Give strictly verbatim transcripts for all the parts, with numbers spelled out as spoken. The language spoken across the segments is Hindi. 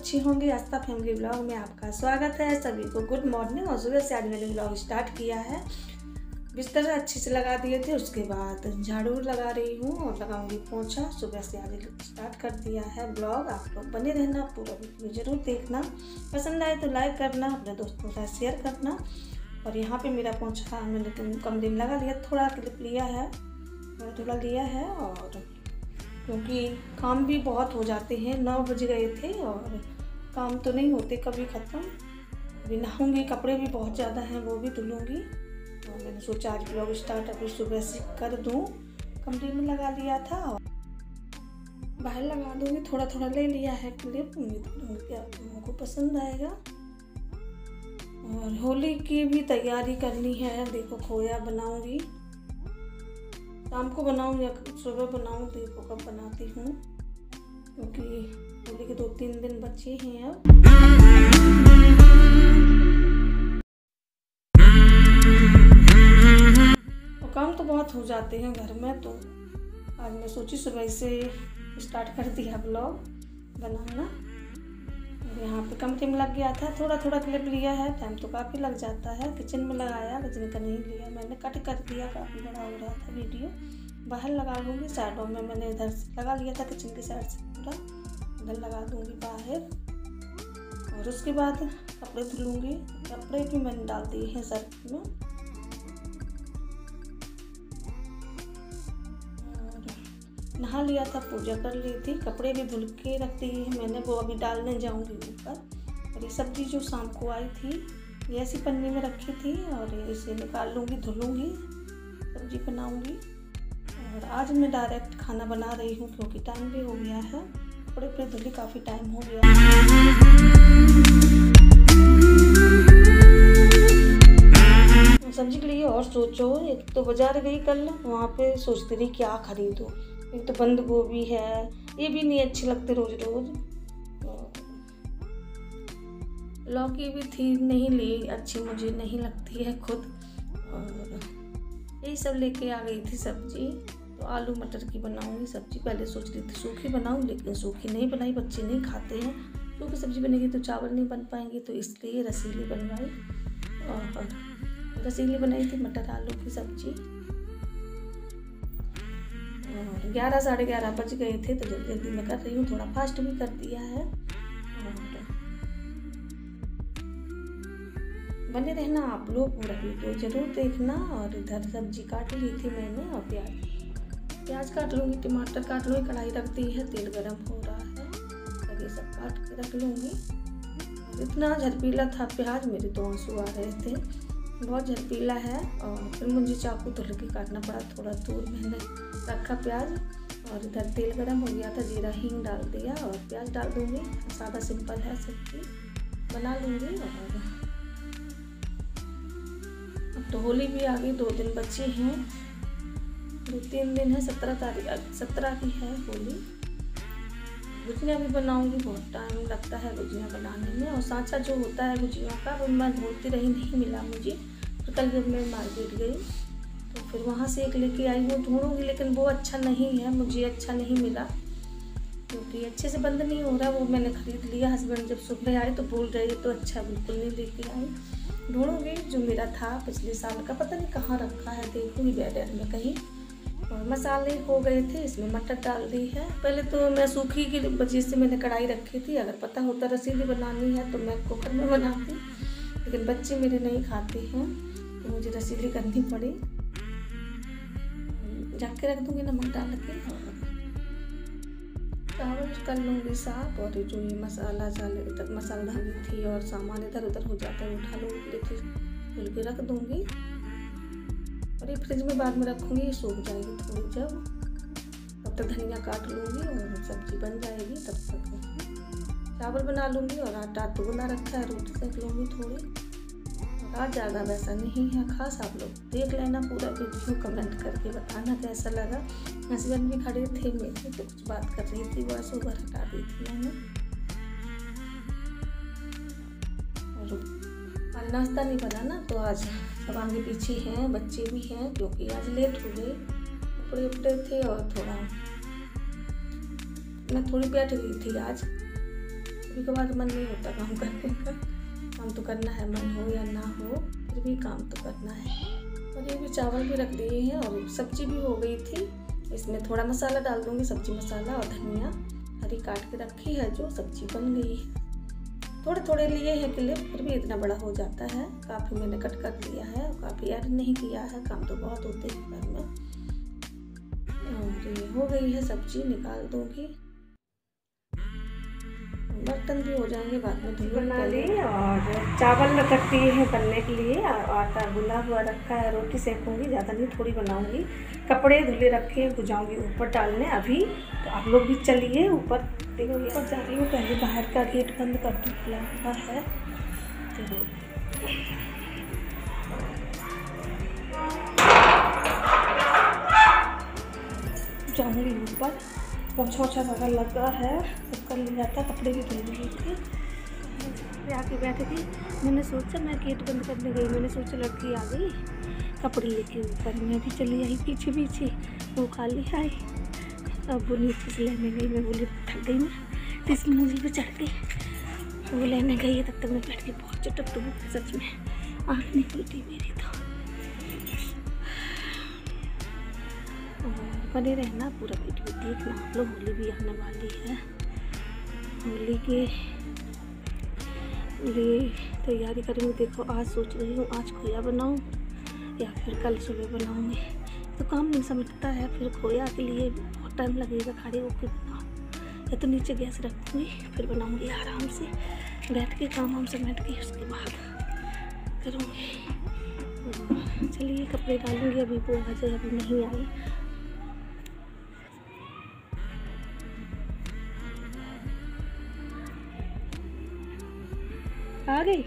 अच्छी होंगी। आस्था फैमिली ब्लॉग में आपका स्वागत है। सभी को गुड मॉर्निंग। और सुबह से आज मैंने ब्लॉग स्टार्ट किया है। बिस्तर अच्छे से लगा दिए थे, उसके बाद झाड़ू लगा रही हूँ और लगाऊंगी पोंछा। सुबह से आज स्टार्ट कर दिया है ब्लॉग। आप लोग बने रहना, पूरा वीडियो जरूर देखना। पसंद आए तो लाइक करना, अपने दोस्तों के साथ शेयर करना। और यहाँ पे मेरा पोंछा मैंने कमरे में लगा लिया, थोड़ा क्लिप लिया है, थोड़ा लिया है। और क्योंकि काम भी बहुत हो जाते हैं, नौ बज गए थे और काम तो नहीं होते कभी ख़त्म। अभी नहाऊंगी, कपड़े भी बहुत ज़्यादा हैं वो भी धुलूँगी। और मैंने सोचा आज ब्लॉग स्टार्ट अभी सुबह से कर दूँ। कमरे में लगा लिया था और बाहर लगा दूँगी। थोड़ा थोड़ा ले लिया है क्लिप, उम्मीद करूँगी कि आप लोगों को पसंद आएगा। और होली की भी तैयारी करनी है। देखो खोया बनाऊँगी, शाम को बनाऊँ या सुबह बनाऊँ, देखो कब बनाती हूँ, क्योंकि होली के दो तीन दिन बचे हैं अब। और काम तो बहुत हो जाते हैं घर में, तो आज मैं सोची सुबह से स्टार्ट कर दिया ब्लॉग बनाना। यहाँ पे कमरे में लग गया था, थोड़ा थोड़ा क्लिप लिया है। टाइम तो काफ़ी लग जाता है। किचन में लगाया, किचन का नहीं लिया, मैंने कट कर दिया, काफ़ी बड़ा हो रहा था वीडियो। बाहर लगा लूँगी, साइडों में मैंने इधर से लगा लिया था, किचन की साइड से पूरा इधर लगा दूँगी बाहर। और उसके बाद कपड़े धुलूँगी। कपड़े भी मैंने डाल दिए हैं सर्फ में। नहा लिया था, पूजा कर ली थी, कपड़े भी धुल के रख दिए हैं मैंने, वो अभी डालने जाऊंगी ऊपर। और ये सब्जी जो शाम को आई थी, ये ऐसी पन्नी में रखी थी और इसे निकाल लूँगी, धुलूँगी, सब्जी बनाऊंगी। और आज मैं डायरेक्ट खाना बना रही हूँ क्योंकि टाइम भी हो गया है। कपड़े पे धुले काफ़ी टाइम हो गया। सब्जी के लिए और सोचो, एक तो बाजार गई कल, वहाँ पे सोचती रही क्या खरीदूँ। एक तो बंद गोभी है, ये भी नहीं अच्छे लगते रोज रोज। लौकी भी थी, नहीं ली, अच्छी मुझे नहीं लगती है खुद। और यही सब लेके आ गई थी सब्जी। तो आलू मटर की बनाऊंगी सब्जी। पहले सोच रही थी सूखी बनाऊं, लेकिन सूखी नहीं बनाई, बच्चे नहीं खाते हैं। सूखी सब्जी बनेगी तो चावल नहीं बन पाएंगे, तो इसलिए रसीली बनवाई। और रसीली बनाई थी मटर आलू की सब्जी। और ग्यारह साढ़े ग्यारह बज गए थे, तो जल्दी जल्दी मैं कर रही हूँ, थोड़ा फास्ट भी कर दिया है। और बने रहना आप लोग, पूरा वीडियो जरूर देखना। और इधर सब्जी काट ली थी मैंने और प्याज प्याज काट लूँगी, टमाटर काट लूँगी। कढ़ाई रख दी है, तेल गरम हो रहा है, तो ये सब काट के रख लूँगी। इतना झरपीला था प्याज, मेरे तो आंसू आ रहे थे, बहुत झरपीला है। और फिर मुझे चाकू धुल के काटना पड़ा, थोड़ा दूर मैंने रखा प्याज। और इधर तेल गरम हो गया था, जीरा हींग डाल दिया और प्याज डाल दूँगी। सादा सिंपल है, सब्जी बना लूँगी। और अब तो होली भी आ गई, दो दिन बचे हैं, दो तीन दिन है, सत्रह तारीख सत्रह की है होली। गुजिया भी बनाऊंगी, बहुत टाइम लगता है गुजिया बनाने में। और सांचा जो होता है गुजिया का, वो मैं ढूंढती रही, नहीं मिला मुझे। तो कल जब मैं मार्केट गई तो फिर वहाँ से एक लेके आई हूँ, ढूंढूंगी, लेकिन वो अच्छा नहीं है, मुझे अच्छा नहीं मिला, क्योंकि अच्छे से बंद नहीं हो रहा। वो मैंने खरीद लिया, हस्बैंड जब सुबह आए तो भूल रही है, तो अच्छा बिल्कुल नहीं लेके आई। ढूंढूंगी, जो मेरा था पिछले साल का, पता नहीं कहाँ रखा है, देखूंगी बैडर में कहीं। और मसाले हो गए थे, इसमें मटर डाल दी है। पहले तो मैं सूखी की वजह से मैंने कढ़ाई रखी थी, अगर पता होता रसीली बनानी है तो मैं कुकर में बनाती, लेकिन बच्चे मेरे नहीं खाते हैं तो मुझे रसीली करनी पड़ी। ढक के रख दूँगी नमक डाल के। चावल कर लूँगी साफ। और जो ये मसाला चाले इधर मसाला डाली थी और सामान इधर उधर हो जाता है, उठा लूँगी, लेकिन धुल के रख दूँगी। और ये फ्रिज में बाद में रखूँगी, सूख जाएगी थोड़ी जब, तब तक धनिया काट लूँगी और सब्जी बन जाएगी। तब तक चावल बना लूँगी। और आटा तो बना रखा है, रोटी सेक लूँगी थोड़ी। आज ज़्यादा वैसा नहीं है खास, आप लोग देख लेना पूरा वीडियो, कमेंट करके बताना कैसा लगा। हस्बैंड भी खड़े थे मेरे, तो कुछ बात कर रही थी, बस ऊपर हटा दी थी मैंने। और आज नाश्ता नहीं बना ना, तो आज सब आगे पीछे हैं, बच्चे भी हैं, क्योंकि आज लेट हो गए, कपड़े उपड़े थे और थोड़ा मैं थोड़ी बैठ गई थी आज। कभी कभार मन नहीं होता काम करने का, काम तो करना है, मन हो या ना हो फिर भी काम तो करना है। और ये भी चावल भी रख दिए हैं और सब्जी भी हो गई थी। इसमें थोड़ा मसाला डाल दूँगी, सब्जी मसाला और धनिया हरी काट के रखी है, जो सब्जी बन गई है। थोड़े थोड़े लिए हैं क्लिप, फिर भी इतना बड़ा हो जाता है। काफ़ी मैंने कट कर लिया है और काफ़ी ऐड नहीं किया है, काम तो बहुत होते हैं घर में। और ये हो गई है सब्जी, निकाल दूँगी। बर्तन भी हो जाएंगे बाद में धुल बना ली। और चावल रख दिए हैं बनने के लिए और आटा गुला हुआ रखा है, रोटी सेकूँगी, ज़्यादा नहीं थोड़ी बनाऊँगी। कपड़े धुले रखे हैं, जाऊँगी ऊपर डालने अभी। तो आप लोग भी चलिए ऊपर, देखो ऊपर जा रही हूँ। पहले बाहर का गेट बंद कर दूँ, खुला हुआ है। तो जाऊँगी ऊपर, पोछा ओछा ज़्यादा लगा है, सब कर लिया था, कपड़े भी धुल लिए थे। आके बैठे थी, मैंने सोचा मैं गेट बंद करने गई, मैंने सोचा लड़की आ गई कपड़े लेके ऊपर, मैं भी चली आई पीछे पीछे, वो खाली आई। अब वो नीचे से लेने गई, मैं बोली थक गई मैं, तो इसलिए मुझे पे चढ़ गई। वो लेने गई है, तब तक मैं बैठ के बहुत चटक तो सच में आँख नहीं खुलती मेरी। तो बने रहना, पूरा वीडियो देखना आप लोग। होली भी आने वाली है, होली के लिए तैयारी करेंगे। देखो आज सोच रही हूँ आज खोया बनाऊँ या फिर कल सुबह बनाऊँगी, तो काम नहीं समझता है। फिर खोया के लिए बहुत टाइम लगेगा, खड़े होकर बनाऊँ या तो नीचे गैस रखूँगी, फिर बनाऊँगी आराम से बैठ के, काम वाम समेट के उसके बाद करूँगी। चलिए कपड़े डालूँगी, अभी वो आ जाए, अभी नहीं आई। आ गई,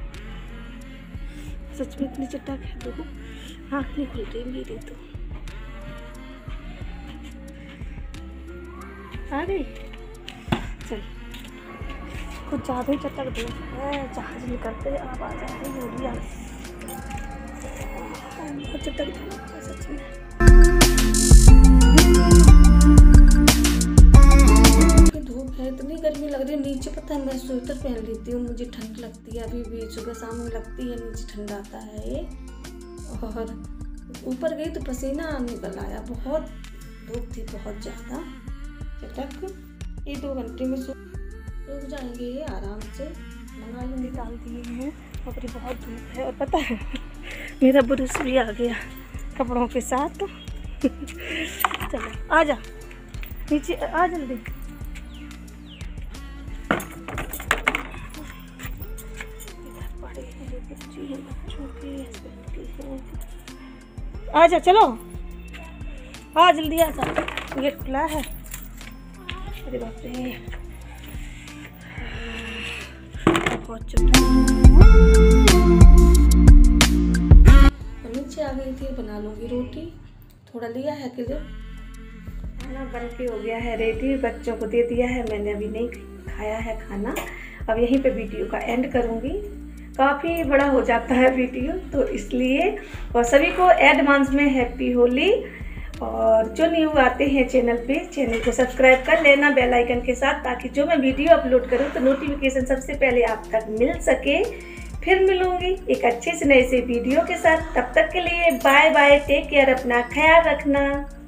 सच में इतनी चट्टा कह दो, आँख नहीं खुल रही मेरी। तो आ गई, चल कुछ ज़्यादा ही चट्टा दो है, जहाज निकलते आप आ जाते हो लिया चट्टा सच में। इतनी गर्मी लग रही है नीचे, पता है मैं स्वेटर पहन लेती हूँ, मुझे ठंड लगती है। अभी भी सुबह शाम में लगती है, नीचे ठंडा आता है ये। और ऊपर गई तो पसीना निकल आया, बहुत धूप थी बहुत ज़्यादा। चटक ये दो घंटे में सूख जाएंगे ये आराम से। मंगा लूँगी, डाल दिए हैं, और बहुत धूप है। और पता है मेरा ब्रश भी आ गया कपड़ों के साथ। चलो आ जा नीचे, आ जल्दी। आजा चलो, आ जल्दी आ जा, गेट खुला है। अरे बाप रे बहुत चुटा। नीचे आ गई थी, बना लूँगी रोटी। थोड़ा लिया है कि जो खाना बन के हो गया है रेडी, बच्चों को दे दिया है मैंने, अभी नहीं खाया है खाना। अब यहीं पे वीडियो का एंड करूँगी, काफ़ी बड़ा हो जाता है वीडियो तो इसलिए। और सभी को एडवांस में हैप्पी होली। और जो न्यू आते हैं चैनल पे, चैनल को सब्सक्राइब कर लेना बेल आइकन के साथ, ताकि जो मैं वीडियो अपलोड करूं तो नोटिफिकेशन सबसे पहले आप तक मिल सके। फिर मिलूंगी एक अच्छे से नए से वीडियो के साथ, तब तक के लिए बाय बाय, टेक केयर, अपना ख्याल रखना।